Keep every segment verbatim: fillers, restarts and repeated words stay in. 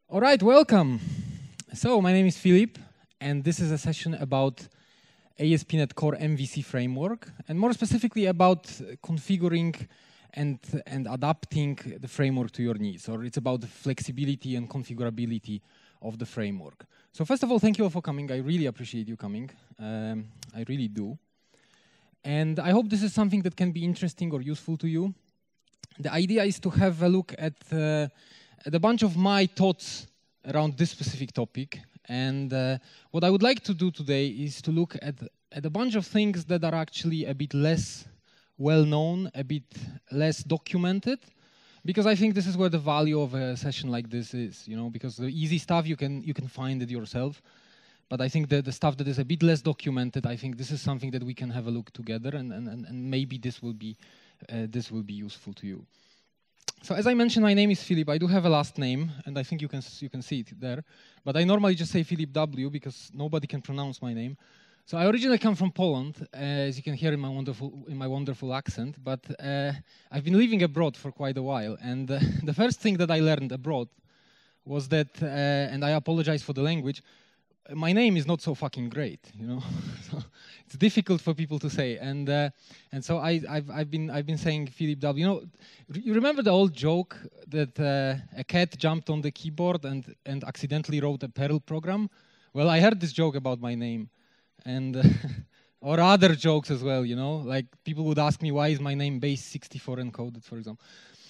All right, welcome. So my name is Filip, and this is a session about A S P dot NET Core M V C framework, and more specifically about configuring and, and adapting the framework to your needs, or it's about the flexibility and configurability of the framework. So first of all, thank you all for coming. I really appreciate you coming. Um, I really do. And I hope this is something that can be interesting or useful to you. The idea is to have a look at, uh, at a bunch of my thoughts around this specific topic. And uh, what I would like to do today is to look at, at a bunch of things that are actually a bit less well-known, a bit less documented, because I think this is where the value of a session like this is, you know, because the easy stuff, you can, you can find it yourself. But I think that the stuff that is a bit less documented, I think this is something that we can have a look together, and, and, and maybe this will be uh, this will be useful to you. So as I mentioned, my name is Filip. I do have a last name, and I think you can you can see it there. But I normally just say Filip W because nobody can pronounce my name. So I originally come from Poland, uh, as you can hear in my wonderful in my wonderful accent. But uh, I've been living abroad for quite a while, and uh, the first thing that I learned abroad was that, uh, and I apologize for the language, my name is not so fucking great, you know. So it's difficult for people to say, and uh, and so I, I've I've been I've been saying Filip W. You know, you remember the old joke that uh, a cat jumped on the keyboard and and accidentally wrote a Perl program? Well, I heard this joke about my name, and uh, or other jokes as well. You know, like people would ask me why is my name base sixty-four encoded, for example.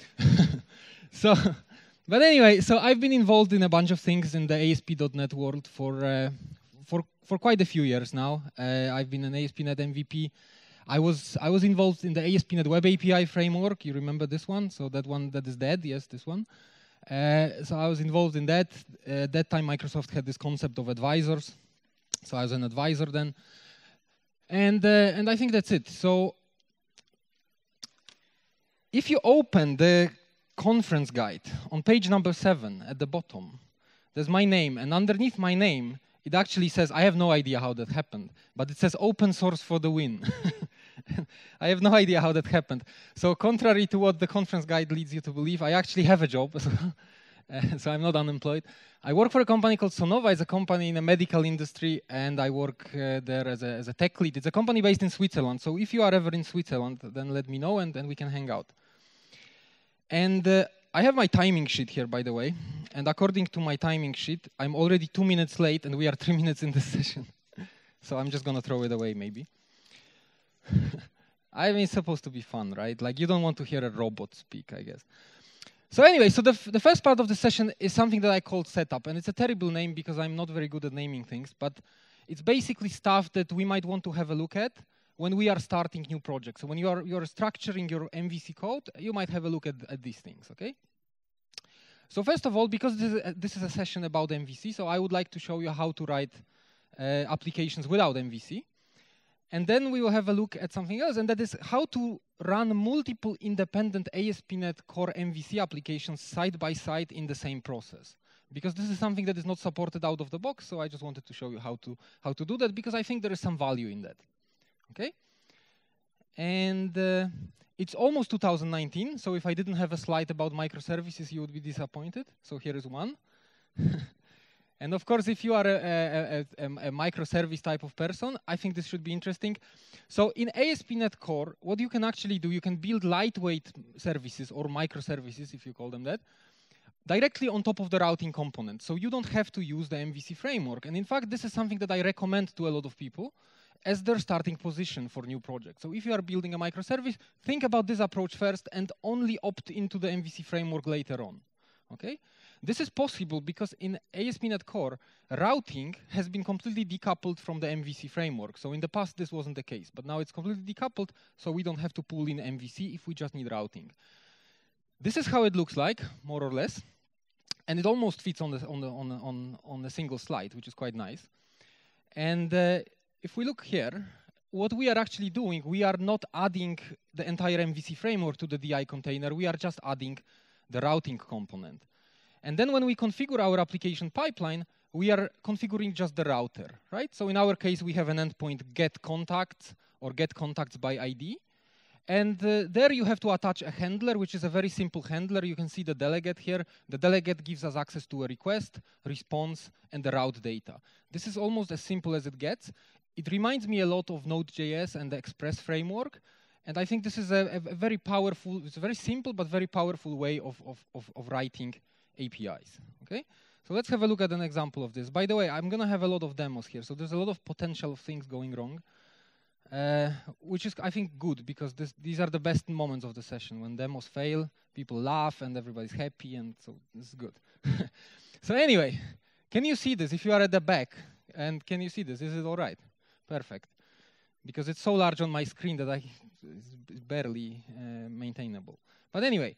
So. But anyway, so I've been involved in a bunch of things in the A S P dot NET world for uh, for for quite a few years now. Uh, I've been an A S P dot NET M V P. I was I was involved in the A S P dot NET Web A P I framework. You remember this one? So that one that is dead. Yes, this one. Uh, so I was involved in that. Uh, at that time, Microsoft had this concept of advisors. So I was an advisor then, and uh, and I think that's it. So if you open the conference guide on page number seven at the bottom, there's my name, and underneath my name it actually says, I have no idea how that happened, but it says open source for the win. I have no idea how that happened. So contrary to what the conference guide leads you to believe, I actually have a job as well. Uh, so I'm not unemployed. I work for a company called Sonova. It's a company in the medical industry, and I work uh, there as a, as a tech lead. It's a company based in Switzerland, so if you are ever in Switzerland, then let me know, and then we can hang out. And uh, I have my timing sheet here, by the way. And according to my timing sheet, I'm already two minutes late, and we are three minutes in this session. So I'm just going to throw it away, maybe. I mean, it's supposed to be fun, right? Like, you don't want to hear a robot speak, I guess. So anyway, so the, f the first part of the session is something that I called setup. And it's a terrible name because I'm not very good at naming things. But it's basically stuff that we might want to have a look at when we are starting new projects. So when you are, you are structuring your M V C code, you might have a look at, at these things, okay? So first of all, because this is, a, this is a session about M V C, so I would like to show you how to write uh, applications without M V C. And then we will have a look at something else, and that is how to run multiple independent A S P dot NET Core M V C applications side by side in the same process. Because this is something that is not supported out of the box, so I just wanted to show you how to, how to do that, because I think there is some value in that. Okay, and uh, it's almost two thousand nineteen, so if I didn't have a slide about microservices, you would be disappointed. So here is one. And of course, if you are a, a, a, a microservice type of person, I think this should be interesting. So in A S P dot NET Core, what you can actually do, you can build lightweight services or microservices, if you call them that, directly on top of the routing component. So you don't have to use the M V C framework. And in fact, this is something that I recommend to a lot of people as their starting position for new projects. So if you are building a microservice, think about this approach first and only opt into the M V C framework later on, okay? This is possible because in A S P dot NET Core, routing has been completely decoupled from the M V C framework. So in the past, this wasn't the case, but now it's completely decoupled, so we don't have to pull in M V C if we just need routing. This is how it looks like, more or less, and it almost fits on the, on the, on the, on, on a single slide, which is quite nice. And uh, if we look here, what we are actually doing, we are not adding the entire M V C framework to the D I container. We are just adding the routing component. And then when we configure our application pipeline, we are configuring just the router, right? So in our case, we have an endpoint get contacts or get contacts by I D. And uh, there you have to attach a handler, which is a very simple handler. You can see the delegate here. The delegate gives us access to a request, response, and the route data. This is almost as simple as it gets. It reminds me a lot of Node.js and the Express framework. And I think this is a, a very powerful, it's a very simple but very powerful way of, of, of, of writing A P Is. Okay? So let's have a look at an example of this. By the way, I'm going to have a lot of demos here. So there's a lot of potential things going wrong. Uh, which is, I think, good, because this, these are the best moments of the session. When demos fail, people laugh, and everybody's happy, and so this is good. So anyway, can you see this? If you are at the back, and can you see this? Is it all right? Perfect. Because it's so large on my screen that I, it's barely uh, maintainable. But anyway,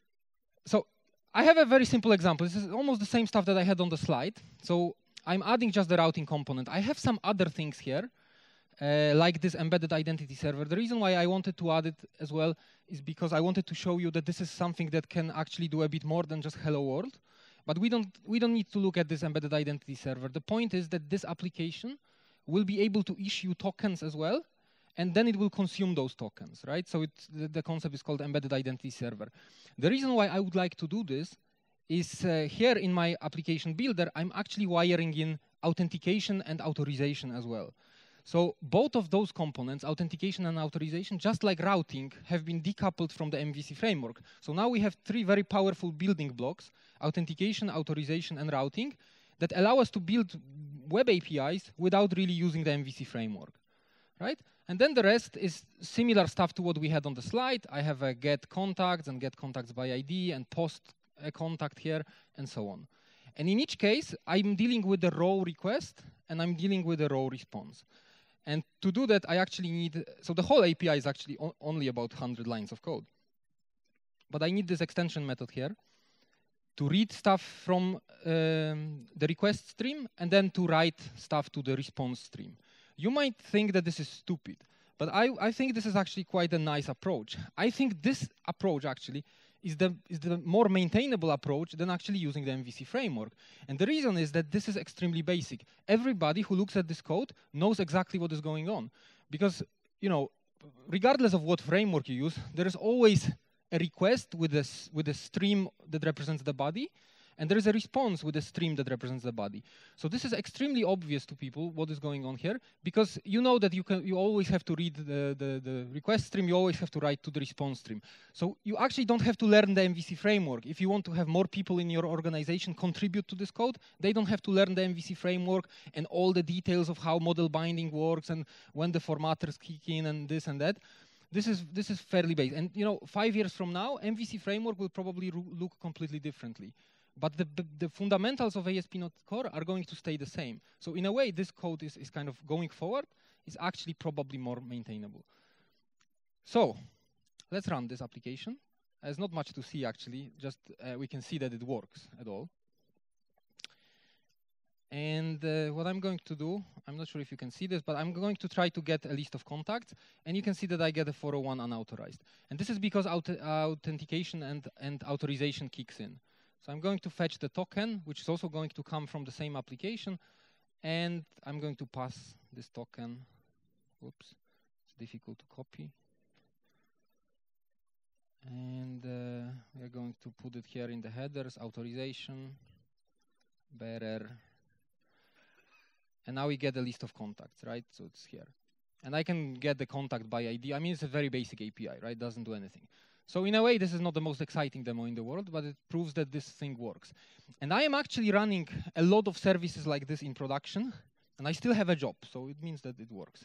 so I have a very simple example. This is almost the same stuff that I had on the slide. So I'm adding just the routing component. I have some other things here. Uh, like this embedded identity server. The reason why I wanted to add it as well is because I wanted to show you that this is something that can actually do a bit more than just hello world. But we don't, we don't need to look at this embedded identity server. The point is that this application will be able to issue tokens as well, and then it will consume those tokens, right? So it's, the, the concept is called embedded identity server. The reason why I would like to do this is uh, here in my application builder, I'm actually wiring in authentication and authorization as well. So both of those components, authentication and authorization, just like routing, have been decoupled from the M V C framework. So now we have three very powerful building blocks, authentication, authorization, and routing, that allow us to build web A P Is without really using the M V C framework, right? And then the rest is similar stuff to what we had on the slide. I have a get contacts and get contacts by I D and post a contact here and so on. And in each case, I'm dealing with the raw request and I'm dealing with the raw response. And to do that, I actually need, so the whole A P I is actually only about one hundred lines of code. But I need this extension method here to read stuff from um, the request stream and then to write stuff to the response stream. You might think that this is stupid, but I, I think this is actually quite a nice approach. I think this approach actually is the, is the more maintainable approach than actually using the M V C framework. And the reason is that this is extremely basic. Everybody who looks at this code knows exactly what is going on. Because, you know, regardless of what framework you use, there is always a request with a, with a stream that represents the body, and there is a response with a stream that represents the body. So this is extremely obvious to people what is going on here, because you know that you can you always have to read the, the, the request stream, you always have to write to the response stream. So you actually don't have to learn the M V C framework. If you want to have more people in your organization contribute to this code, they don't have to learn the M V C framework and all the details of how model binding works and when the formatters kick in and this and that. This is, this is fairly basic. And you know, five years from now, M V C framework will probably look completely differently. But the, the, the fundamentals of A S P dot NET Core are going to stay the same. So in a way, this code is, is kind of going forward, is actually probably more maintainable. So let's run this application. There's not much to see, actually. Just uh, we can see that it works at all. And uh, what I'm going to do, I'm not sure if you can see this, but I'm going to try to get a list of contacts. And you can see that I get a four oh one unauthorized. And this is because auth authentication and, and authorization kicks in. So I'm going to fetch the token, which is also going to come from the same application. And I'm going to pass this token. Oops, it's difficult to copy. And uh, we're going to put it here in the headers, authorization, bearer. And now we get a list of contacts, right? So it's here. And I can get the contact by I D. I mean, it's a very basic A P I, right? Doesn't do anything. So in a way, this is not the most exciting demo in the world, but it proves that this thing works. And I am actually running a lot of services like this in production, and I still have a job, so it means that it works.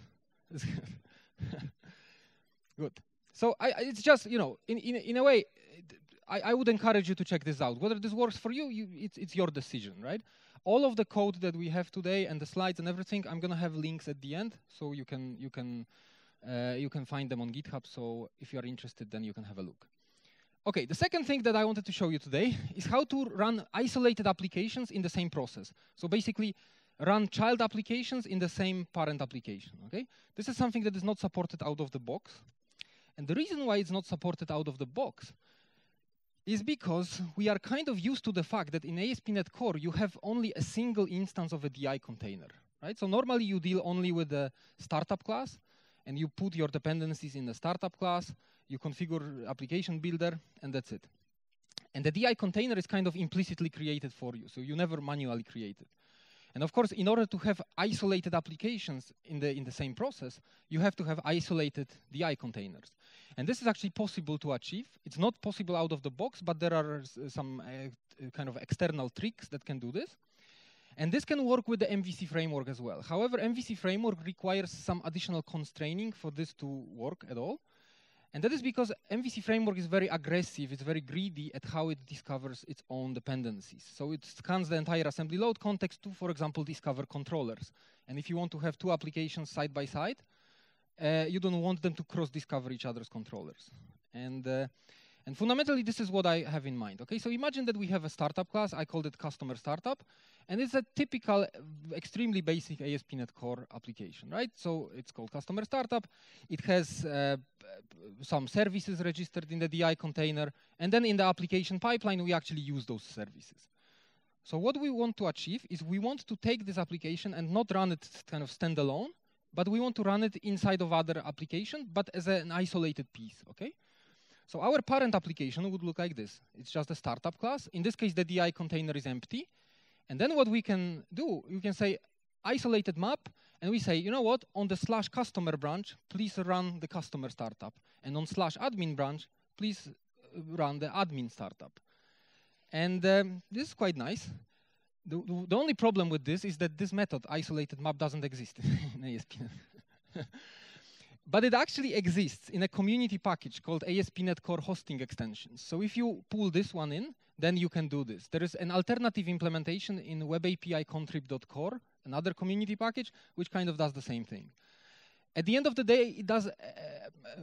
Good. So I, it's just, you know, in, in, in a way, I, I would encourage you to check this out. Whether this works for you, you it's, it's your decision, right? All of the code that we have today and the slides and everything, I'm going to have links at the end, so you can, you can Uh, you can find them on GitHub, so if you're interested, then you can have a look. Okay, the second thing that I wanted to show you today is how to run isolated applications in the same process. So basically, run child applications in the same parent application, okay? This is something that is not supported out of the box. And the reason why it's not supported out of the box is because we are kind of used to the fact that in A S P dot NET Core, you have only a single instance of a D I container, right? So normally you deal only with the startup class, and you put your dependencies in the startup class, you configure application builder, and that's it. And the D I container is kind of implicitly created for you, so you never manually create it. And of course, in order to have isolated applications in the, in the same process, you have to have isolated D I containers. And this is actually possible to achieve. It's not possible out of the box, but there are some uh, kind of external tricks that can do this. And this can work with the M V C framework as well. However, M V C framework requires some additional constraining for this to work at all. And that is because M V C framework is very aggressive, it's very greedy at how it discovers its own dependencies. So it scans the entire assembly load context to, for example, discover controllers. And if you want to have two applications side by side, uh, you don't want them to cross-discover each other's controllers. And, uh, and fundamentally, this is what I have in mind. Okay, so imagine that we have a startup class. I called it customer startup. And it's a typical, extremely basic A S P dot NET Core application, right? So it's called customer startup. It has uh, some services registered in the D I container. And then in the application pipeline, we actually use those services. So what we want to achieve is we want to take this application and not run it kind of standalone, but we want to run it inside of other application, but as an isolated piece, okay? So our parent application would look like this. It's just a startup class. In this case, the D I container is empty. And then what we can do, you can say isolated map, and we say, you know what, on the slash customer branch, please run the customer startup. And on slash admin branch, please run the admin startup. And um, this is quite nice. The, the only problem with this is that this method, isolated map, doesn't exist in A S P dot NET. But it actually exists in a community package called A S P dot NET Core Hosting Extensions. So if you pull this one in, then you can do this. There is an alternative implementation in web A P I contrib dot core, another community package, which kind of does the same thing. At the end of the day, it does, uh, uh,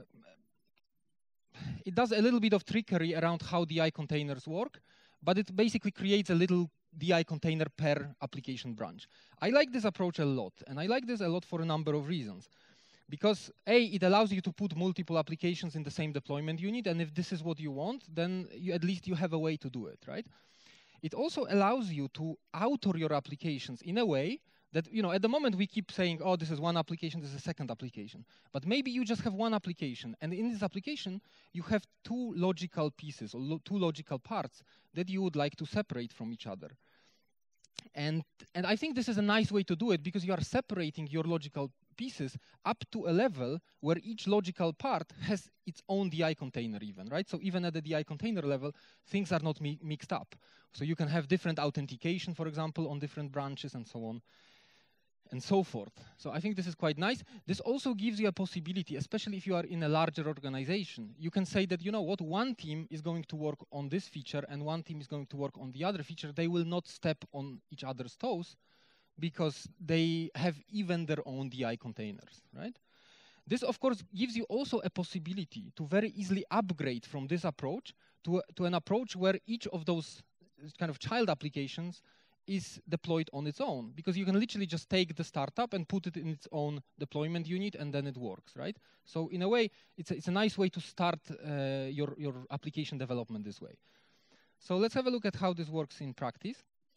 it does a little bit of trickery around how D I containers work, but it basically creates a little D I container per application branch. I like this approach a lot, and I like this a lot for a number of reasons. Because A, it allows you to put multiple applications in the same deployment unit, and if this is what you want, then you, at least you have a way to do it, right? It also allows you to author your applications in a way that, you know, at the moment we keep saying, oh, this is one application, this is a second application. But maybe you just have one application, and in this application, you have two logical pieces, or lo two logical parts that you would like to separate from each other. And, and I think this is a nice way to do it, because you are separating your logical pieces up to a level where each logical part has its own D I container even, right? So even at the D I container level, things are not mi mixed up. So you can have different authentication, for example, on different branches and so on and so forth. So I think this is quite nice. This also gives you a possibility, especially if you are in a larger organization. You can say that, you know what, one team is going to work on this feature and one team is going to work on the other feature. They will not step on each other's toes, because they have even their own D I containers, right? This, of course, gives you also a possibility to very easily upgrade from this approach to, a, to an approach where each of those kind of child applications is deployed on its own, because you can literally just take the startup and put it in its own deployment unit, and then it works, right? So in a way, it's a, it's a nice way to start uh, your, your application development this way. So let's have a look at how this works in practice.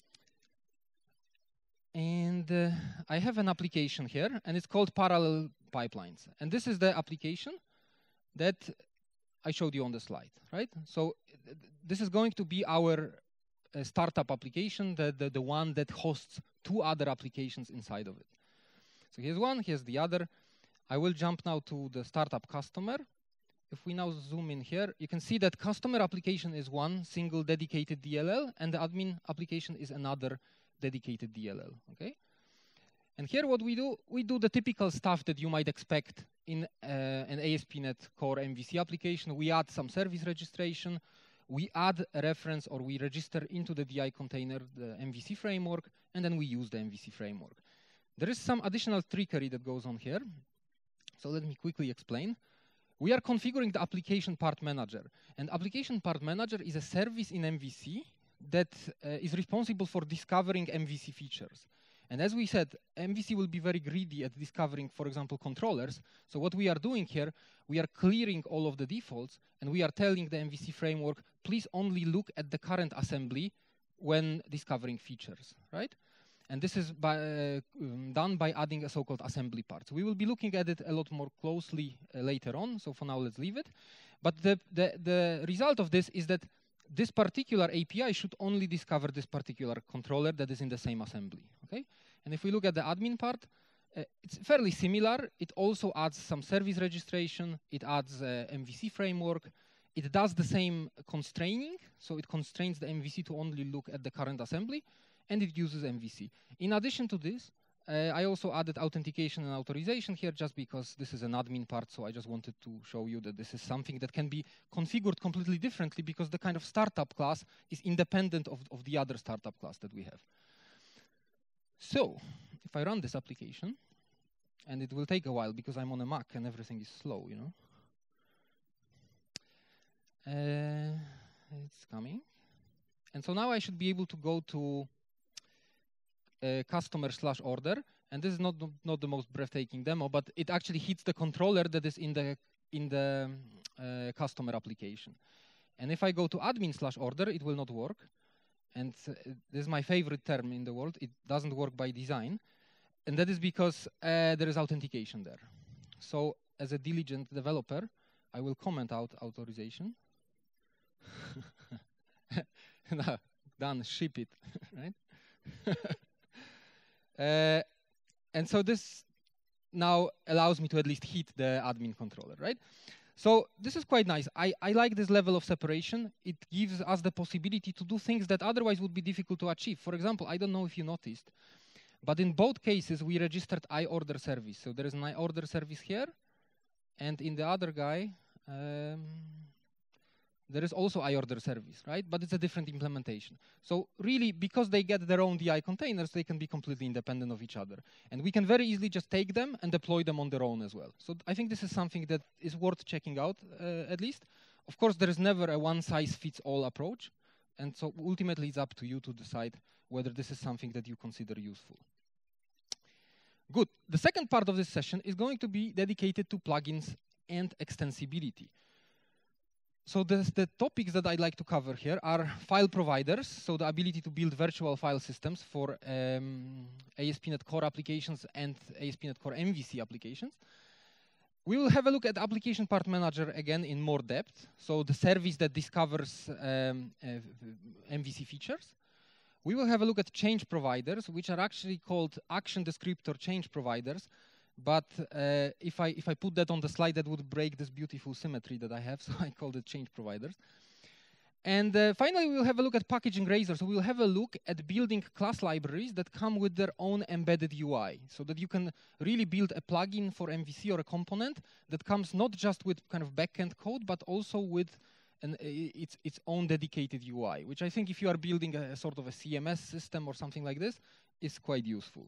And uh, I have an application here, and it's called Parallel Pipelines. And this is the application that I showed you on the slide, right? So th this is going to be our uh, startup application, the, the, the one that hosts two other applications inside of it. So here's one, here's the other. I will jump now to the startup customer. If we now zoom in here, you can see that customer application is one single dedicated D L L, and the admin application is another dedicated D L L, okay? And here what we do, we do the typical stuff that you might expect in uh, an A S P dot NET Core M V C application. We add some service registration, we add a reference, or we register into the D I container the M V C framework, and then we use the M V C framework. There is some additional trickery that goes on here. So let me quickly explain. We are configuring the application part manager, and application part manager is a service in M V C that uh, is responsible for discovering M V C features. And as we said, M V C will be very greedy at discovering, for example, controllers. So what we are doing here, we are clearing all of the defaults, and we are telling the M V C framework, please only look at the current assembly when discovering features, right? And this is by, uh, um, done by adding a so-called assembly part. So we will be looking at it a lot more closely uh, later on. So for now, let's leave it. But the, the, the result of this is that this particular A P I should only discover this particular controller that is in the same assembly. Okay? And if we look at the admin part, uh, it's fairly similar. It also adds some service registration. It adds uh, M V C framework. It does the same constraining. So it constrains the M V C to only look at the current assembly. And it uses M V C. In addition to this, uh, I also added authentication and authorization here just because this is an admin part, so I just wanted to show you that this is something that can be configured completely differently because the kind of startup class is independent of, of the other startup class that we have. So, if I run this application, and it will take a while because I'm on a Mac and everything is slow, you know. Uh, it's coming. And so now I should be able to go to Uh, customer slash order, and this is not the, not the most breathtaking demo, but it actually hits the controller that is in the in the uh, customer application. And if I go to admin slash order, it will not work. And uh, this is my favorite term in the world. It doesn't work by design, and that is because uh, there is authentication there. So as a diligent developer, I will comment out authorization. No, done. Ship it, right? Uh, and so this now allows me to at least hit the admin controller, right? So this is quite nice. I, I like this level of separation. It gives us the possibility to do things that otherwise would be difficult to achieve. For example, I don't know if you noticed, but in both cases, we registered iOrder service. So there is an iOrder service here, and in the other guy, um, there is also iOrder service, right? But it's a different implementation. So really, because they get their own D I containers, they can be completely independent of each other. And we can very easily just take them and deploy them on their own as well. So I think this is something that is worth checking out, uh, at least. Of course, there is never a one-size-fits-all approach. And so ultimately, it's up to you to decide whether this is something that you consider useful. Good. The second part of this session is going to be dedicated to plugins and extensibility. So the, the topics that I'd like to cover here are file providers, so the ability to build virtual file systems for um, A S P dot NET Core applications and A S P dot NET Core M V C applications. We will have a look at Application Part Manager again in more depth, so the service that discovers um, uh, M V C features. We will have a look at change providers, which are actually called action descriptor change providers. But uh, if I if I put that on the slide, that would break this beautiful symmetry that I have, so I called it change providers. And uh, finally, we'll have a look at packaging razor. So we'll have a look at building class libraries that come with their own embedded U I, so that you can really build a plugin for M V C or a component that comes not just with kind of backend code, but also with an, uh, its its own dedicated U I, which I think if you are building a, a sort of a C M S system or something like this, is quite useful.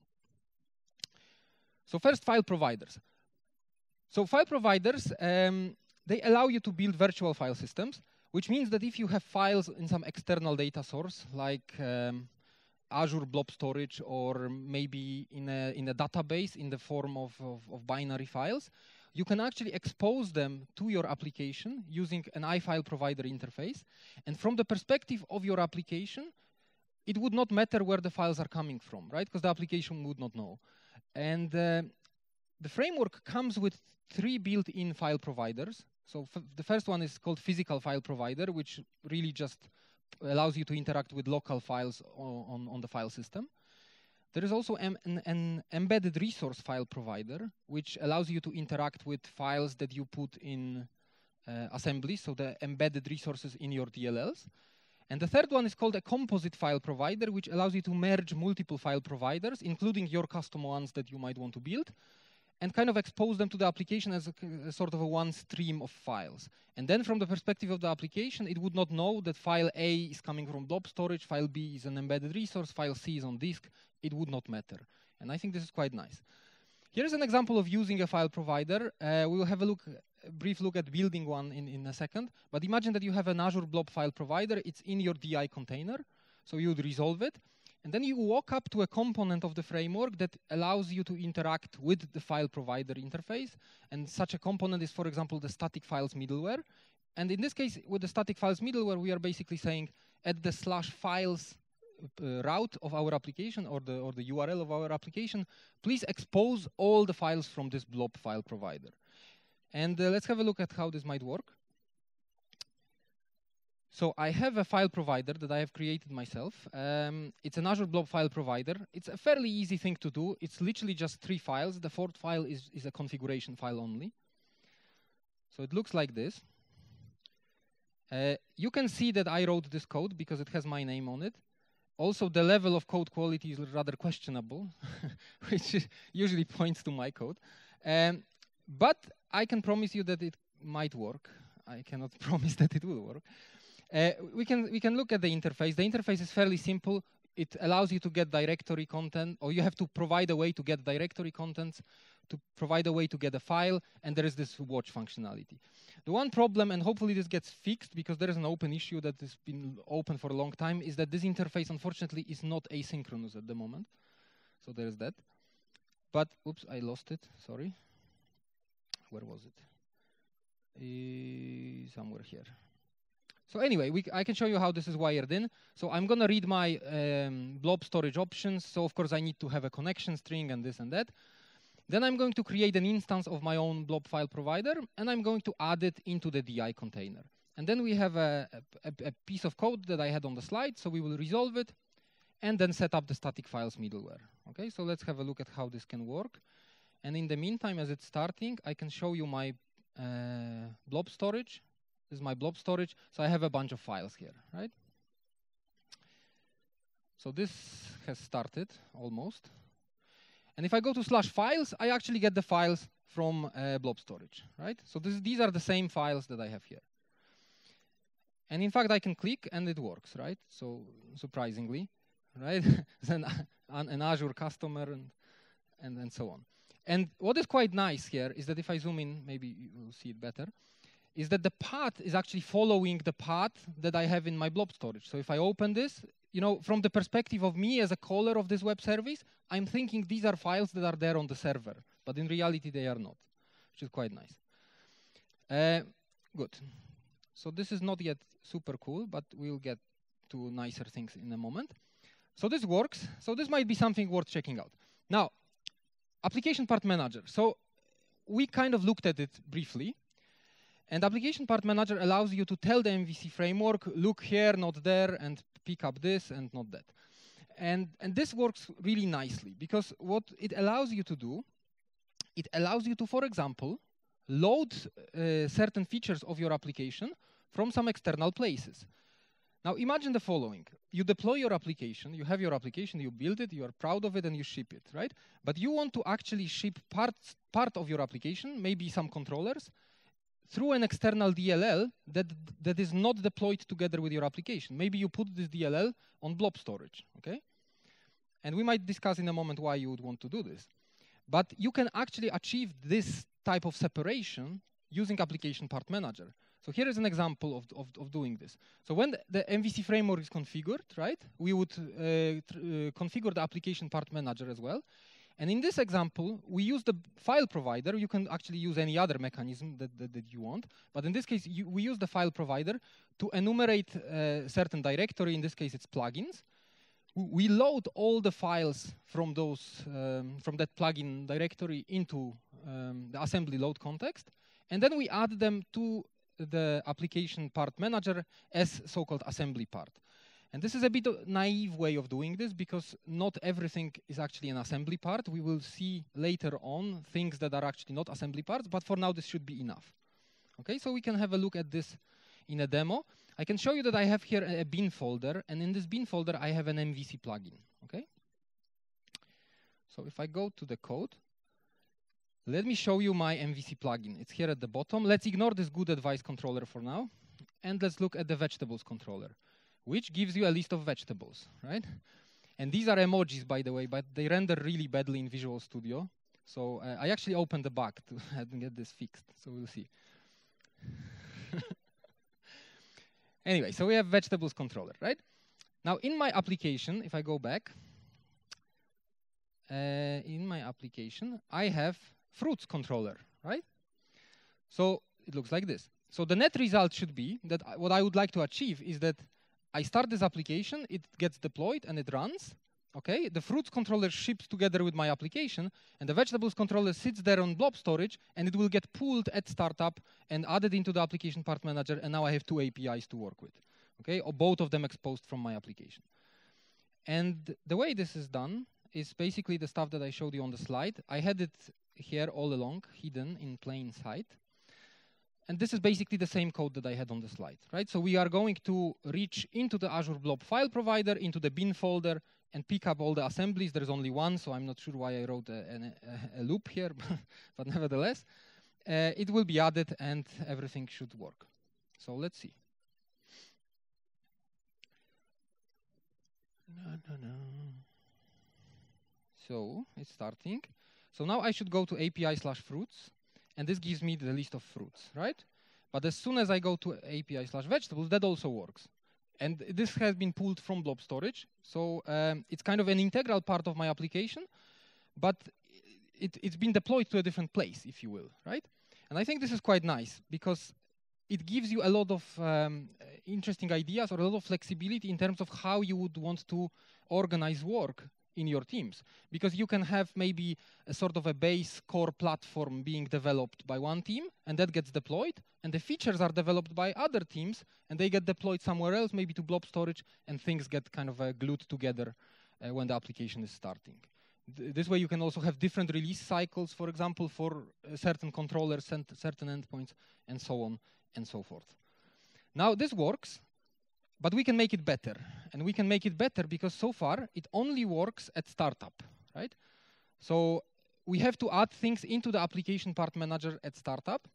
So first, file providers. So file providers, um, they allow you to build virtual file systems, which means that if you have files in some external data source, like um, Azure Blob Storage, or maybe in a, in a database in the form of, of, of binary files, you can actually expose them to your application using an iFile provider interface. And from the perspective of your application, it would not matter where the files are coming from, right? Because the application would not know. And uh, the framework comes with three built-in file providers. So f the first one is called physical file provider, which really just allows you to interact with local files on, on, on the file system. There is also an, an embedded resource file provider, which allows you to interact with files that you put in uh, assembly, so the embedded resources in your D L Ls. And the third one is called a composite file provider, which allows you to merge multiple file providers, including your custom ones that you might want to build, and kind of expose them to the application as a, a sort of a one stream of files. And then from the perspective of the application, it would not know that file A is coming from blob storage, file B is an embedded resource, file C is on disk. It would not matter. And I think this is quite nice. Here is an example of using a file provider. Uh, we will have a look, a brief look at building one in, in a second. But imagine that you have an Azure Blob file provider. It's in your D I container. So you would resolve it. And then you walk up to a component of the framework that allows you to interact with the file provider interface. And such a component is, for example, the static files middleware. And in this case, with the static files middleware, we are basically saying at the slash files uh, route of our application or the, or the U R L of our application, please expose all the files from this blob file provider. And uh, let's have a look at how this might work. So I have a file provider that I have created myself. Um, it's an Azure Blob file provider. It's a fairly easy thing to do. It's literally just three files. The fourth file is, is a configuration file only. So it looks like this. Uh, you can see that I wrote this code because it has my name on it. Also, the level of code quality is rather questionable, which usually points to my code. Um, but I can promise you that it might work. I cannot promise that it will work. Uh, we can we can look at the interface. The interface is fairly simple. It allows you to get directory content, or you have to provide a way to get directory contents, to provide a way to get a file, and there is this watch functionality. The one problem, and hopefully this gets fixed because there is an open issue that has been open for a long time, is that this interface, unfortunately, is not asynchronous at the moment. So there is that. But, oops, I lost it, sorry. Where was it? Uh, somewhere here. So anyway, we, I can show you how this is wired in. So I'm going to read my um, blob storage options. So of course, I need to have a connection string and this and that. Then I'm going to create an instance of my own blob file provider, and I'm going to add it into the D I container. And then we have a, a, a piece of code that I had on the slide. So we will resolve it and then set up the static files middleware. Okay, so let's have a look at how this can work. And in the meantime, as it's starting, I can show you my uh, blob storage. This is my blob storage. So I have a bunch of files here, right? So this has started almost. And if I go to slash files, I actually get the files from uh, blob storage, right? So this, these are the same files that I have here. And in fact, I can click and it works, right? So surprisingly, right? an, an Azure customer and, and, and so on. And what is quite nice here is that if I zoom in, maybe you will see it better, is that the path is actually following the path that I have in my blob storage. So if I open this, you know, from the perspective of me as a caller of this web service, I'm thinking these are files that are there on the server, but in reality they are not, which is quite nice. Uh, good. So this is not yet super cool, but we'll get to nicer things in a moment. So this works. So this might be something worth checking out. Now, application part manager. So we kind of looked at it briefly. And application part manager allows you to tell the M V C framework, look here, not there, and pick up this and not that. And, and this works really nicely because what it allows you to do, it allows you to, for example, load uh, certain features of your application from some external places. Now imagine the following. You deploy your application, you have your application, you build it, you are proud of it, and you ship it, right? But you want to actually ship parts, part of your application, maybe some controllers, through an external D L L that, that is not deployed together with your application. Maybe you put this D L L on blob storage, okay? And we might discuss in a moment why you would want to do this. But you can actually achieve this type of separation using application part manager. So here is an example of, of, of doing this. So when the, the M V C framework is configured, right, we would uh, uh, configure the application part manager as well. And in this example, we use the file provider. You can actually use any other mechanism that, that, that you want. But in this case, you, we use the file provider to enumerate a certain directory. In this case, it's plugins. We load all the files from, those, um, from that plugin directory into um, the assembly load context. And then we add them to the application part manager as so-called assembly part. And this is a bit of a naive way of doing this because not everything is actually an assembly part. We will see later on things that are actually not assembly parts, but for now this should be enough. Okay, so we can have a look at this in a demo. I can show you that I have here a bin folder, and in this bin folder I have an M V C plugin. Okay. So if I go to the code, let me show you my M V C plugin. It's here at the bottom. Let's ignore this good advice controller for now, and let's look at the vegetables controller, which gives you a list of vegetables, right? And these are emojis, by the way, but they render really badly in Visual Studio. So uh, I actually opened the bug to get this fixed, so we'll see. Anyway, so we have vegetables controller, right? Now in my application, if I go back, uh, in my application, I have fruits controller, right? So it looks like this. So the net result should be that what I would like to achieve is that I start this application, it gets deployed and it runs. Okay, the fruits controller ships together with my application, and the vegetables controller sits there on blob storage, and it will get pulled at startup and added into the application part manager, and now I have two A P Is to work with. Okay, or both of them exposed from my application. And the way this is done is basically the stuff that I showed you on the slide. I had it here all along, hidden in plain sight. And this is basically the same code that I had on the slide, right? So we are going to reach into the Azure Blob file provider, into the bin folder, and pick up all the assemblies. There's only one, so I'm not sure why I wrote a, a, a loop here, but nevertheless, uh, it will be added and everything should work. So let's see. No, no, no. So it's starting. So now I should go to A P I slash fruits, and this gives me the list of fruits, right? But as soon as I go to A P I slash vegetables, that also works. And this has been pulled from blob storage. So um, it's kind of an integral part of my application, but it, it's been deployed to a different place, if you will, right? And I think this is quite nice because it gives you a lot of um, interesting ideas or a lot of flexibility in terms of how you would want to organize work in your teams. Because you can have maybe a sort of a base core platform being developed by one team, and that gets deployed, and the features are developed by other teams, and they get deployed somewhere else, maybe to blob storage, and things get kind of uh, glued together uh, when the application is starting. Th this way you can also have different release cycles, for example, for uh, certain controllers and certain endpoints, and so on and so forth. Now this works, but we can make it better. And we can make it better because so far it only works at startup, right? So we have to add things into the application part manager at startup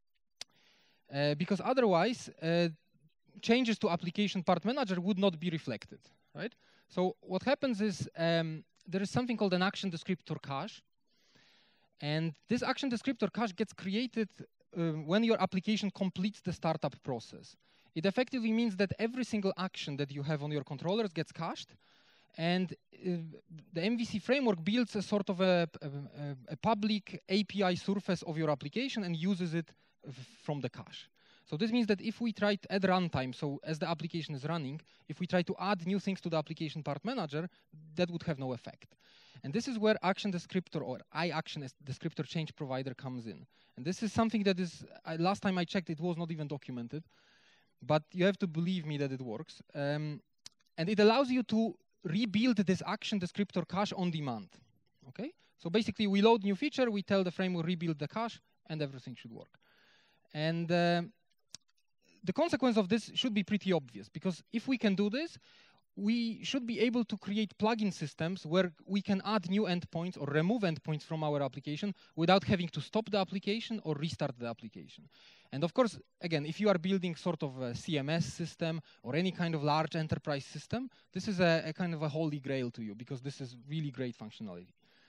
uh, because otherwise uh, changes to application part manager would not be reflected, right? So what happens is um, there is something called an action descriptor cache. And this action descriptor cache gets created uh, when your application completes the startup process. It effectively means that every single action that you have on your controllers gets cached, and uh, the M V C framework builds a sort of a, a, a public A P I surface of your application and uses it from the cache. So this means that if we try to add runtime, so as the application is running, if we try to add new things to the application part manager, that would have no effect. And this is where action descriptor or iAction descriptor change provider comes in. And this is something that is, uh, last time I checked, it was not even documented. But you have to believe me that it works. Um, and it allows you to rebuild this action descriptor cache on demand. Okay? So basically, we load new feature, we tell the framework rebuild the cache, and everything should work. And uh, the consequence of this should be pretty obvious, because if we can do this, we should be able to create plugin systems where we can add new endpoints or remove endpoints from our application without having to stop the application or restart the application. And of course, again, if you are building sort of a C M S system or any kind of large enterprise system, this is a, a kind of a holy grail to you because this is really great functionality.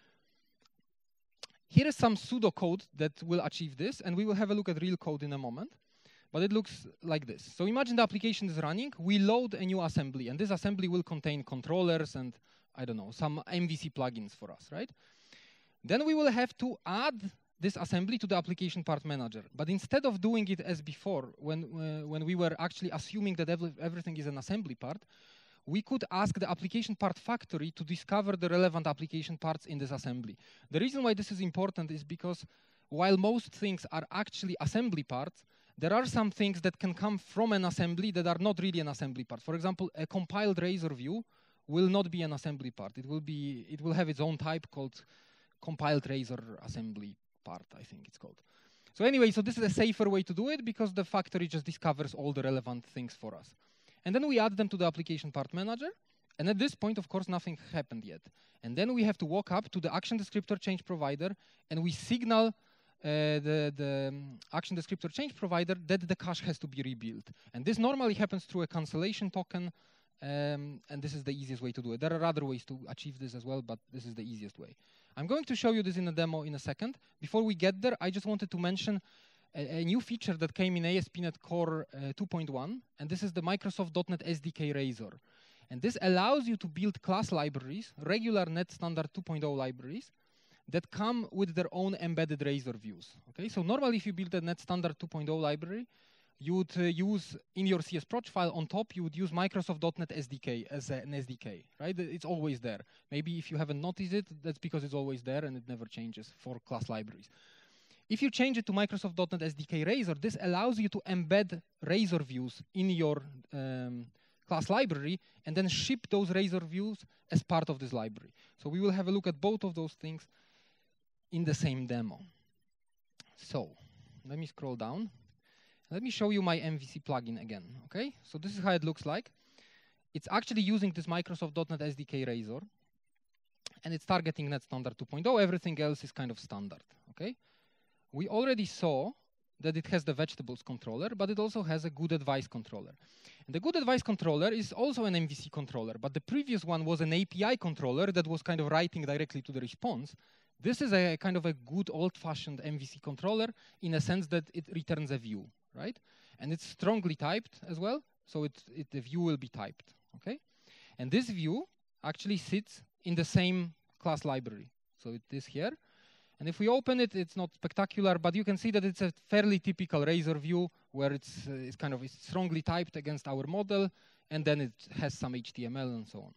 Here is some pseudocode that will achieve this, and we will have a look at real code in a moment. But it looks like this. So imagine the application is running, we load a new assembly, and this assembly will contain controllers and, I don't know, some M V C plugins for us, right? Then we will have to add this assembly to the application part manager. But instead of doing it as before, when, uh, when we were actually assuming that every, everything is an assembly part, we could ask the application part factory to discover the relevant application parts in this assembly. The reason why this is important is because while most things are actually assembly parts, there are some things that can come from an assembly that are not really an assembly part. For example, a compiled Razor view will not be an assembly part. It will be, it will have its own type called compiled Razor assembly part, I think it's called. So anyway, so this is a safer way to do it because the factory just discovers all the relevant things for us. And then we add them to the application part manager. And at this point, of course, nothing happened yet. And then we have to walk up to the action descriptor change provider, and we signal Uh, the, the um, action descriptor change provider that the cache has to be rebuilt. And this normally happens through a cancellation token, um, and this is the easiest way to do it. There are other ways to achieve this as well, but this is the easiest way. I'm going to show you this in a demo in a second. Before we get there, I just wanted to mention a, a new feature that came in A S P dot NET Core uh, two point one, and this is the Microsoft dot NET S D K Razor. And this allows you to build class libraries, regular Net Standard two point oh libraries, that come with their own embedded Razor views. Okay, so normally if you build a Net Standard two point oh library, you would uh, use in your C S Proj file on top, you would use Microsoft dot net S D K as a, an S D K, right? It's always there. Maybe if you haven't noticed it, that's because it's always there and it never changes for class libraries. If you change it to Microsoft dot net S D K Razor, this allows you to embed Razor views in your um, class library and then ship those Razor views as part of this library. So we will have a look at both of those things in the same demo. So let me scroll down. Let me show you my M V C plugin again, okay? So this is how it looks like. It's actually using this Microsoft dot net S D K Razor, and it's targeting Net Standard two point oh. Everything else is kind of standard, okay? We already saw that it has the vegetables controller, but it also has a good advice controller. And the good advice controller is also an M V C controller, but the previous one was an A P I controller that was kind of writing directly to the response. This is a kind of a good old-fashioned M V C controller in a sense that it returns a view, right? And it's strongly typed as well, so it, it, the view will be typed, okay? And this view actually sits in the same class library. So it is here. And if we open it, it's not spectacular, but you can see that it's a fairly typical Razor view where it's, uh, it's kind of it's strongly typed against our model, and then it has some H T M L and so on.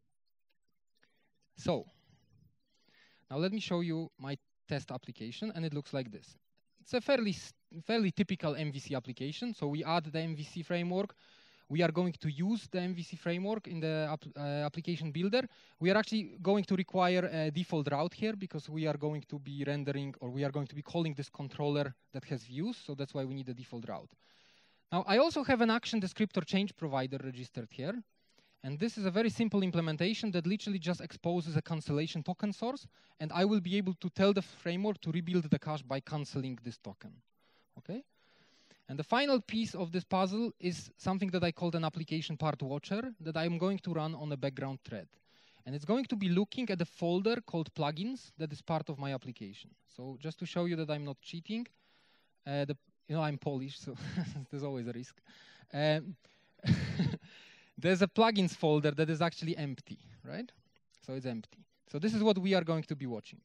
So now let me show you my test application, and it looks like this. It's a fairly, fairly typical M V C application. So we add the M V C framework. We are going to use the M V C framework in the app, uh, application builder. We are actually going to require a default route here because we are going to be rendering, or we are going to be calling this controller that has views. So that's why we need a default route. Now, I also have an action descriptor change provider registered here. And this is a very simple implementation that literally just exposes a cancellation token source. And I will be able to tell the framework to rebuild the cache by canceling this token, okay? And the final piece of this puzzle is something that I called an application part watcher that I'm going to run on a background thread. And it's going to be looking at a folder called plugins that is part of my application. So just to show you that I'm not cheating, uh, the, you know, I'm Polish, so there's always a risk. Um, there's a plugins folder that is actually empty, right? So it's empty. So this is what we are going to be watching.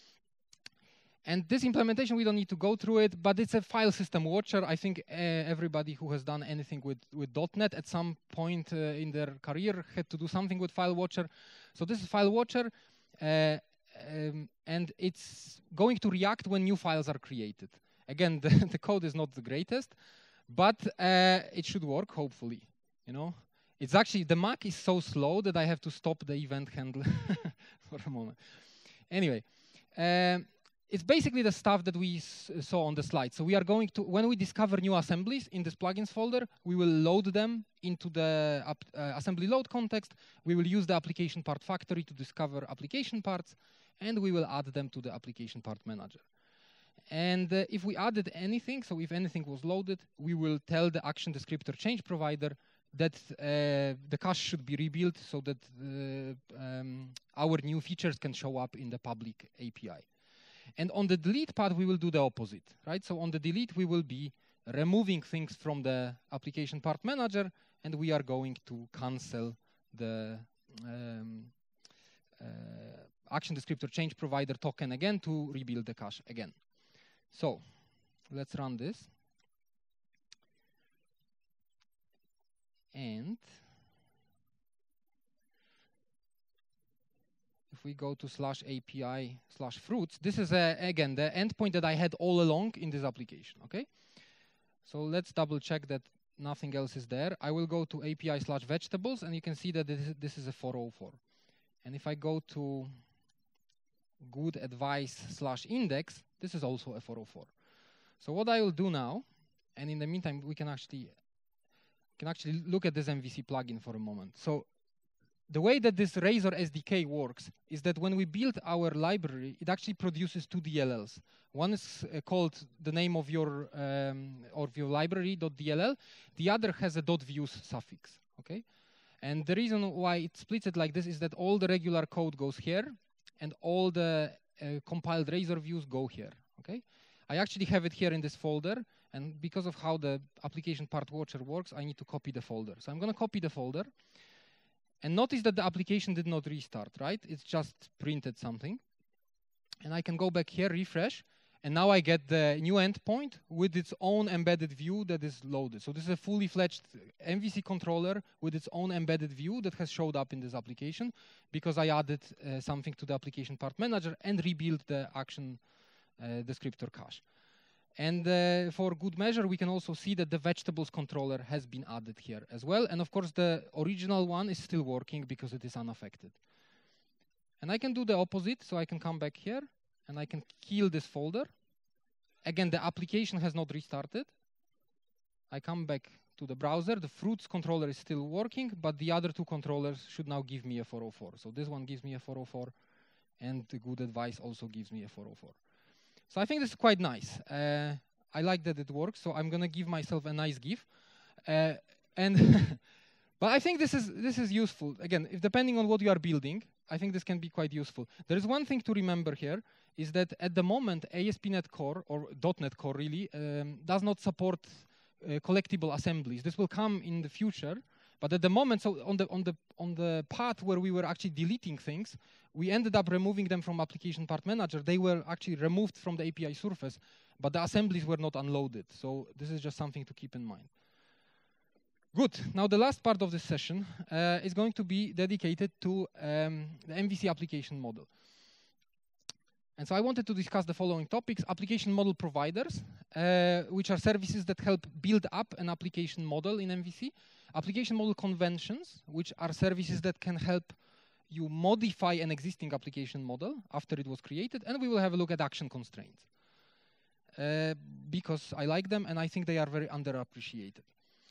And this implementation, we don't need to go through it, but it's a file system watcher. I think uh, everybody who has done anything with, with dot net at some point uh, in their career had to do something with file watcher. So this is file watcher, uh, um, and it's going to react when new files are created. Again, the, the code is not the greatest, but uh, it should work, hopefully. You know, it's actually, the Mac is so slow that I have to stop the event handler for a moment. Anyway. Um, It's basically the stuff that we saw on the slide. So we are going to, when we discover new assemblies in this plugins folder, we will load them into the uh, assembly load context. We will use the application part factory to discover application parts, and we will add them to the application part manager. And uh, if we added anything, so if anything was loaded, we will tell the action descriptor change provider that uh, the cache should be rebuilt so that uh, um, our new features can show up in the public A P I. And on the delete part, we will do the opposite, right? So on the delete, we will be removing things from the application part manager, and we are going to cancel the um, uh, action descriptor change provider token again to rebuild the cache again. So let's run this. And if we go to slash A P I slash fruits, this is, uh, again, the endpoint that I had all along in this application, okay? So let's double check that nothing else is there. I will go to A P I slash vegetables, and you can see that this is, this is a four oh four. And if I go to good advice slash index, this is also a four oh four. So what I will do now, and in the meantime, we can actually, can actually look at this M V C plugin for a moment. So the way that this Razor S D K works is that when we build our library, it actually produces two D L Ls. One is uh, called the name of your um, of your library .dll. The other has a .views suffix. Okay, and the reason why it splits it like this is that all the regular code goes here, and all the uh, compiled Razor views go here. Okay, I actually have it here in this folder, and because of how the application part watcher works, I need to copy the folder. So I'm going to copy the folder. And notice that the application did not restart, right? It's just printed something. And I can go back here, refresh, And now I get the new endpoint with its own embedded view that is loaded. So this is a fully fledged M V C controller with its own embedded view that has showed up in this application because I added uh, something to the application part manager and rebuilt the action uh, descriptor cache. And uh, for good measure, we can also see that the vegetables controller has been added here as well. And of course, the original one is still working because it is unaffected. And I can do the opposite. So I can come back here and I can kill this folder. Again, the application has not restarted. I come back to the browser. The fruits controller is still working, but the other two controllers should now give me a four oh four. So this one gives me a four oh four, and the good advice also gives me a four oh four. So I think this is quite nice. Uh, I like that it works, so I'm going to give myself a nice GIF. Uh, and but I think this is, this is useful. Again, if depending on what you are building, I think this can be quite useful. There is one thing to remember here, is that at the moment, A S P dot NET Core, or .NET Core really, um, does not support uh, collectible assemblies. This will come in the future. But at the moment, so on the, on, the, on the path where we were actually deleting things, we ended up removing them from application part manager. They were actually removed from the A P I surface, but the assemblies were not unloaded. So this is just something to keep in mind. Good. Now the last part of this session uh, is going to be dedicated to um, the M V C application model. And so I wanted to discuss the following topics: application model providers, uh, which are services that help build up an application model in M V C. Application model conventions, which are services that can help you modify an existing application model after it was created. And we will have a look at action constraints, uh, because I like them and I think they are very underappreciated.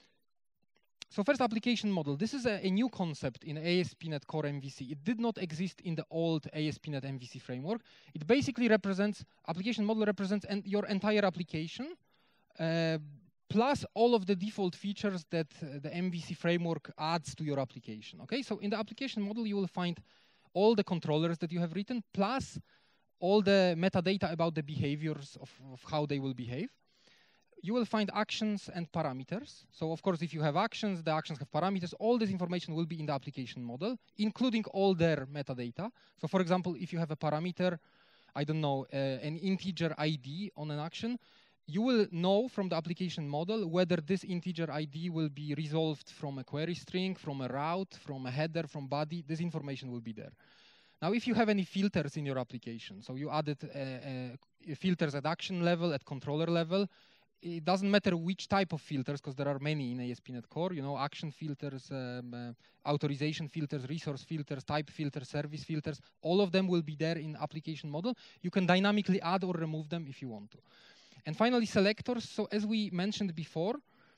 So first, application model. This is a, a new concept in A S P dot NET Core M V C. It did not exist in the old A S P dot NET M V C framework. It basically represents, application model represents en your entire application, uh, plus all of the default features that uh, the M V C framework adds to your application. Okay, so in the application model, you will find all the controllers that you have written, plus all the metadata about the behaviors of, of how they will behave. You will find actions and parameters. So of course, if you have actions, the actions have parameters. All this information will be in the application model, including all their metadata. So for example, if you have a parameter, I don't know, uh, an integer I D on an action, you will know from the application model whether this integer I D will be resolved from a query string, from a route, from a header, from body. This information will be there. Now, if you have any filters in your application, so you added uh, uh, filters at action level, at controller level, it doesn't matter which type of filters, because there are many in A S P dot NET Core, you know, action filters, um, uh, authorization filters, resource filters, type filters, service filters, all of them will be there in application model. You can dynamically add or remove them if you want to. And finally, selectors. So as we mentioned before,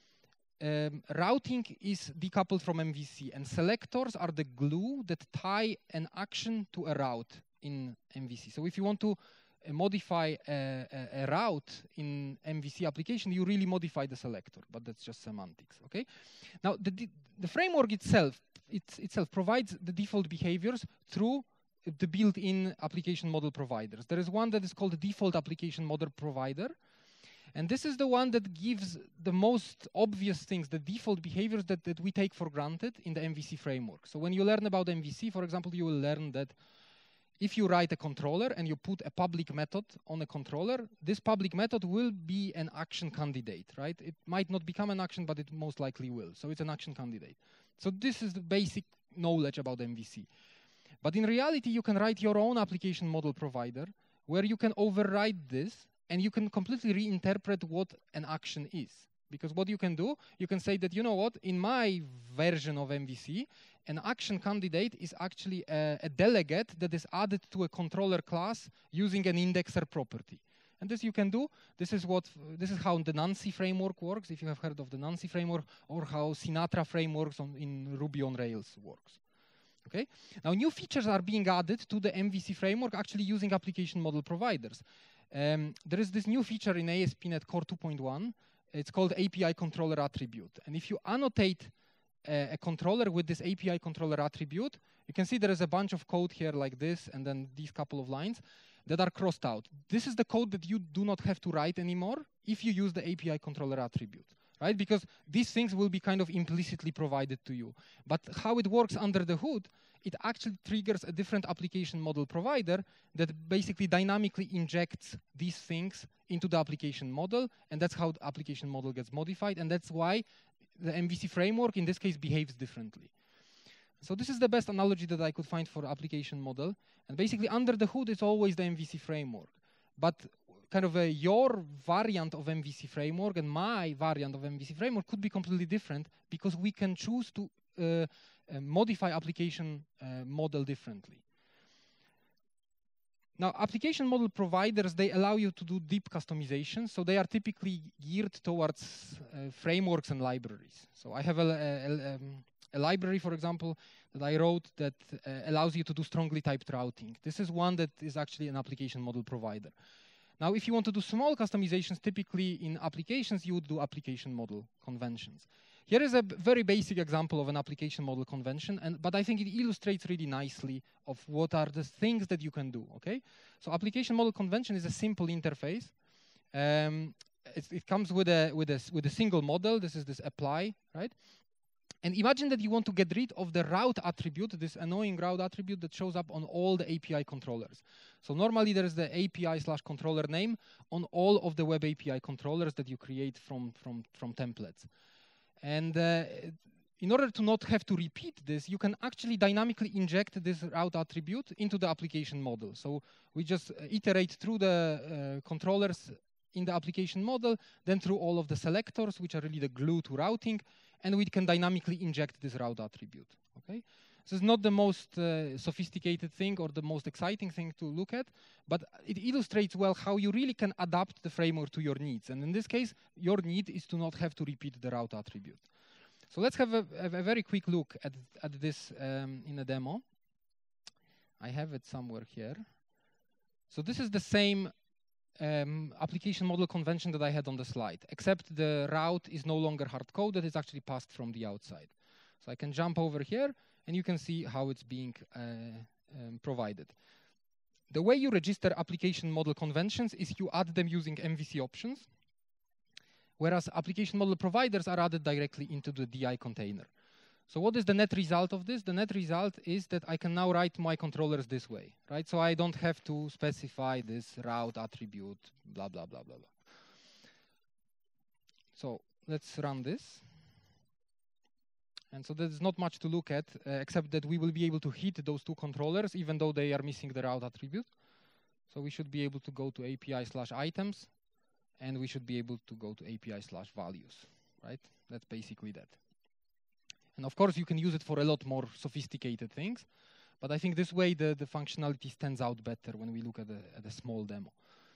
um, routing is decoupled from M V C, and selectors are the glue that tie an action to a route in M V C. So if you want to Uh, modify a, a, a route in M V C application, you really modify the selector, but that's just semantics, okay? Now, the, the framework itself, it, itself provides the default behaviors through the built-in application model providers. There is one that is called the default application model provider, and this is the one that gives the most obvious things, the default behaviors that, that we take for granted in the M V C framework. So when you learn about M V C, for example, you will learn that if you write a controller and you put a public method on a controller, this public method will be an action candidate, right? It might not become an action, but it most likely will. So it's an action candidate. So this is the basic knowledge about M V C. But in reality, you can write your own application model provider where you can override this and you can completely reinterpret what an action is. Because what you can do, you can say that, you know what, in my version of M V C, an action candidate is actually a, a delegate that is added to a controller class using an indexer property. And this you can do. This is what this is how the Nancy framework works, if you have heard of the Nancy framework, or how Sinatra frameworks on, in Ruby on Rails works. Okay? Now, new features are being added to the M V C framework actually using application model providers. Um, there is this new feature in A S P dot NET Core two point one. It's called A P I controller attribute. And if you annotate a, a controller with this A P I controller attribute, you can see there is a bunch of code here like this, and then these couple of lines that are crossed out. This is the code that you do not have to write anymore if you use the A P I controller attribute, right? Because these things will be kind of implicitly provided to you. But how it works under the hood, it actually triggers a different application model provider that basically dynamically injects these things into the application model, and that's how the application model gets modified, and that's why the M V C framework in this case behaves differently. So this is the best analogy that I could find for application model, and basically under the hood it's always the M V C framework. But kind of a, your variant of M V C framework and my variant of M V C framework could be completely different because we can choose to uh, uh, modify application uh, model differently. Now, application model providers, they allow you to do deep customization, so they are typically geared towards uh, frameworks and libraries. So I have a, a, um, a library, for example, that I wrote that uh, allows you to do strongly typed routing. This is one that is actually an application model provider. Now, if you want to do small customizations, typically in applications, you would do application model conventions. Here is a very basic example of an application model convention, and, but I think it illustrates really nicely of what are the things that you can do, okay? So application model convention is a simple interface. Um, it, it comes with a, with, a, with a single model. This is this apply, right? And imagine that you want to get rid of the route attribute, this annoying route attribute that shows up on all the A P I controllers. So normally there is the A P I slash controller name on all of the web A P I controllers that you create from, from, from templates. And uh, in order to not have to repeat this, you can actually dynamically inject this route attribute into the application model. So we just iterate through the uh, controllers in the application model, then through all of the selectors, which are really the glue to routing, and we can dynamically inject this route attribute, okay? This is not the most uh, sophisticated thing or the most exciting thing to look at, but it illustrates well how you really can adapt the framework to your needs. And in this case, your need is to not have to repeat the route attribute. So let's have a, a, a very quick look at, at this um, in a demo. I have it somewhere here. So this is the same um, application model convention that I had on the slide, except the route is no longer hard-coded, it's actually passed from the outside. So I can jump over here, and you can see how it's being uh, um, provided. The way you register application model conventions is you add them using M V C options, whereas application model providers are added directly into the D I container. So what is the net result of this? The net result is that I can now write my controllers this way, right? So I don't have to specify this route attribute, blah, blah, blah, blah, blah. So let's run this. And so there's not much to look at, uh, except that we will be able to hit those two controllers, even though they are missing the route attribute. So we should be able to go to A P I slash items, and we should be able to go to A P I slash values, right? That's basically that. And of course, you can use it for a lot more sophisticated things, but I think this way the, the functionality stands out better when we look at a, at a small demo.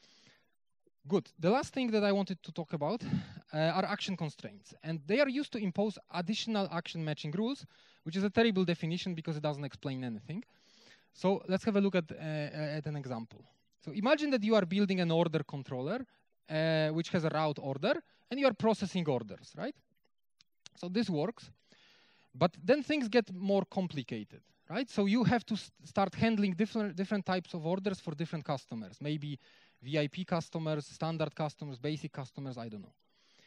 Good. The last thing that I wanted to talk about uh, are action constraints. And they are used to impose additional action matching rules, which is a terrible definition because it doesn't explain anything. So let's have a look at, uh, at an example. So imagine that you are building an order controller, uh, which has a route order, and you are processing orders, right? So this works. But then things get more complicated, right? So you have to st start handling different, different types of orders for different customers, maybe V I P customers, standard customers, basic customers, I don't know.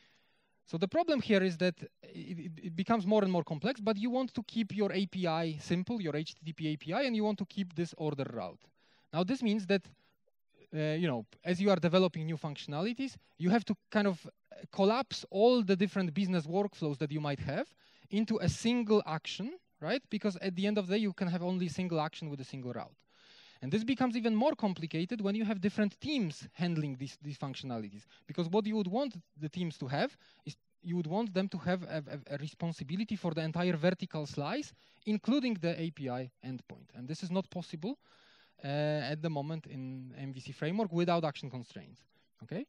So the problem here is that it, it becomes more and more complex, but you want to keep your A P I simple, your H T T P A P I, and you want to keep this order route. Now this means that, uh, you know, as you are developing new functionalities, you have to kind of collapse all the different business workflows that you might have into a single action, right? Because at the end of the day, you can have only a single action with a single route. And this becomes even more complicated when you have different teams handling these, these functionalities. Because what you would want the teams to have is you would want them to have a, a, a responsibility for the entire vertical slice, including the A P I endpoint. And this is not possible uh, at the moment in M V C framework without action constraints, okay?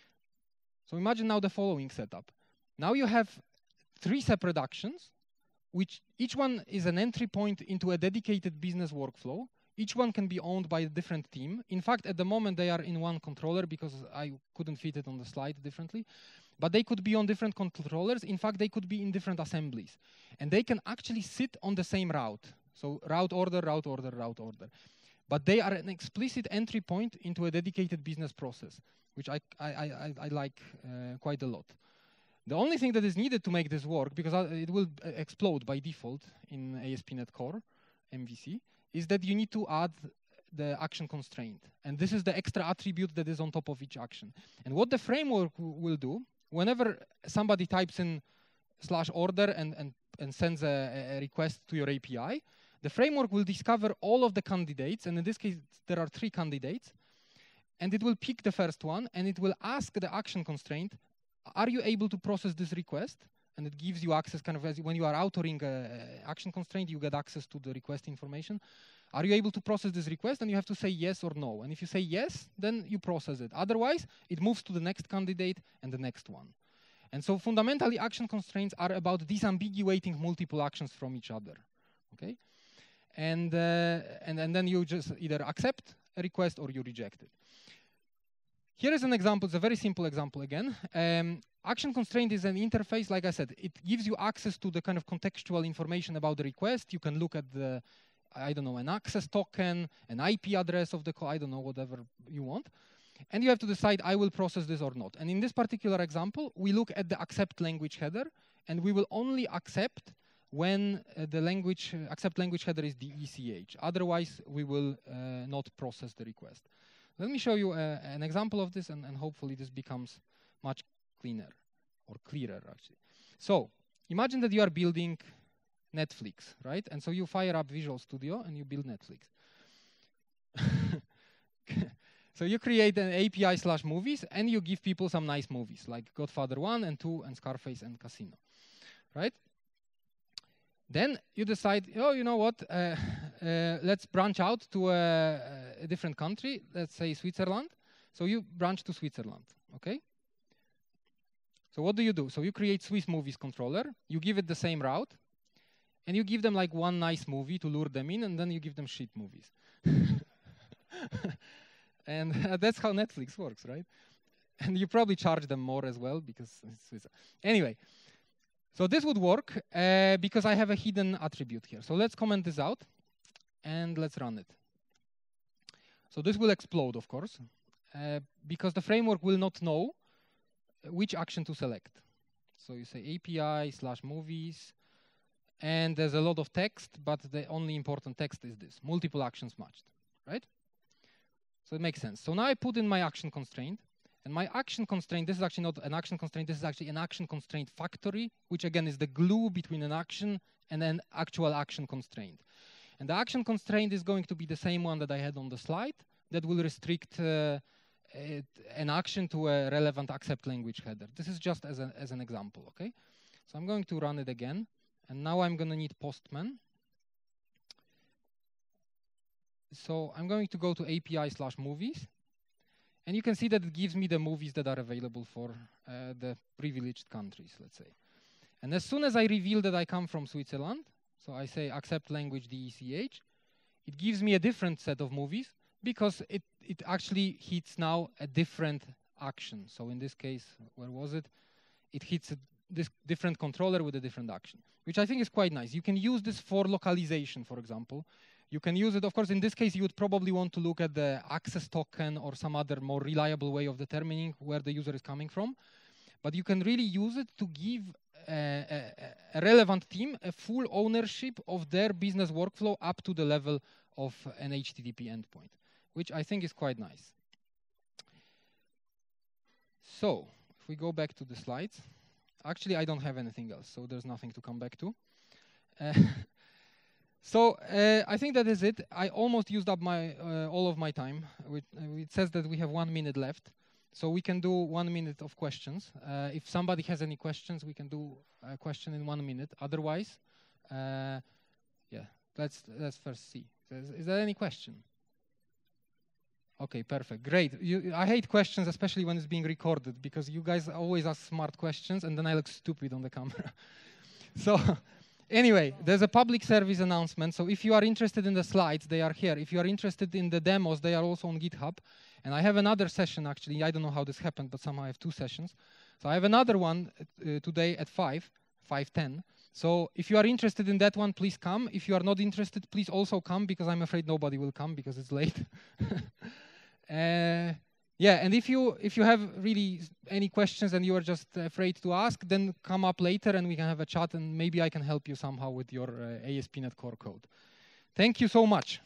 So imagine now the following setup. Now you have three separate actions, which each one is an entry point into a dedicated business workflow. Each one can be owned by a different team. In fact, at the moment, they are in one controller because I couldn't fit it on the slide differently. But they could be on different controllers. In fact, they could be in different assemblies. And they can actually sit on the same route. So route order, route order, route order. But they are an explicit entry point into a dedicated business process, which I, I, I, I like uh, quite a lot. The only thing that is needed to make this work, because it will explode by default in A S P dot NET Core M V C, is that you need to add the action constraint. And this is the extra attribute that is on top of each action. And what the framework will do, whenever somebody types in slash order and, and, and sends a, a request to your A P I, the framework will discover all of the candidates, and in this case, there are three candidates, and it will pick the first one, and it will ask the action constraint, are you able to process this request? And it gives you access, kind of as when you are authoring an action constraint, you get access to the request information. Are you able to process this request? And you have to say yes or no. And if you say yes, then you process it. Otherwise, it moves to the next candidate and the next one. And so fundamentally, action constraints are about disambiguating multiple actions from each other. Okay? And, uh, and, and then you just either accept a request or you reject it. Here is an example. It's a very simple example again. Um, action constraint is an interface. Like I said, it gives you access to the kind of contextual information about the request. You can look at the, I don't know, an access token, an I P address of the call, I don't know, whatever you want. And you have to decide, I will process this or not. And in this particular example, we look at the accept language header, and we will only accept when uh, the language, uh, accept language header is D E C H. Otherwise, we will uh, not process the request. Let me show you uh, an example of this, and, and hopefully this becomes much cleaner, or clearer, actually. So, imagine that you are building Netflix, right? And so you fire up Visual Studio, and you build Netflix. So you create an A P I slash movies, and you give people some nice movies, like Godfather one and two, and Scarface and Casino, right? Then you decide, oh, you know what, uh, uh, let's branch out to a, a different country, let's say Switzerland. So you branch to Switzerland, okay? So what do you do? So you create Swiss movies controller, you give it the same route, and you give them like one nice movie to lure them in, and then you give them shit movies. And uh, that's how Netflix works, right? And you probably charge them more as well, because it's Swiss. Anyway. So this would work uh, because I have a hidden attribute here. So let's comment this out and let's run it. So this will explode, of course, uh, because the framework will not know which action to select. So you say A P I slash movies, and there's a lot of text, but the only important text is this, multiple actions matched, right? So it makes sense. So now I put in my action constraint. And my action constraint, this is actually not an action constraint, this is actually an action constraint factory, which again is the glue between an action and an actual action constraint. And the action constraint is going to be the same one that I had on the slide that will restrict uh, it, an action to a relevant accept language header. This is just as, a, as an example, okay? So I'm going to run it again. And now I'm going to need Postman. So I'm going to go to A P I slash movies. And you can see that it gives me the movies that are available for uh, the privileged countries, let's say. And as soon as I reveal that I come from Switzerland, so I say accept language D E C H, it gives me a different set of movies because it, it actually hits now a different action. So in this case, where was it? It hits a, this different controller with a different action, which I think is quite nice. You can use this for localization, for example. You can use it, of course, in this case, you would probably want to look at the access token or some other more reliable way of determining where the user is coming from. But you can really use it to give a, a, a relevant team a full ownership of their business workflow up to the level of an H T T P endpoint, which I think is quite nice. So if we go back to the slides, actually, I don't have anything else, so there's nothing to come back to. Uh, So uh, I think that is it. I almost used up my uh, all of my time. It, uh, it says that we have one minute left, so we can do one minute of questions. Uh, if somebody has any questions, we can do a question in one minute. Otherwise, uh, yeah, let's let's first see. Is, is there any question? Okay, perfect, great. You, I hate questions, especially when it's being recorded, because you guys always ask smart questions, and then I look stupid on the camera. So. Anyway, there's a public service announcement. So if you are interested in the slides, they are here. If you are interested in the demos, they are also on GitHub. And I have another session, actually. I don't know how this happened, but somehow I have two sessions. So I have another one uh, today at five, five ten. So if you are interested in that one, please come. If you are not interested, please also come, because I'm afraid nobody will come because it's late. uh, Yeah, and if you if you have really any questions and you are just afraid to ask, then come up later and we can have a chat and maybe I can help you somehow with your uh, A S P dot NET Core code. Thank you so much.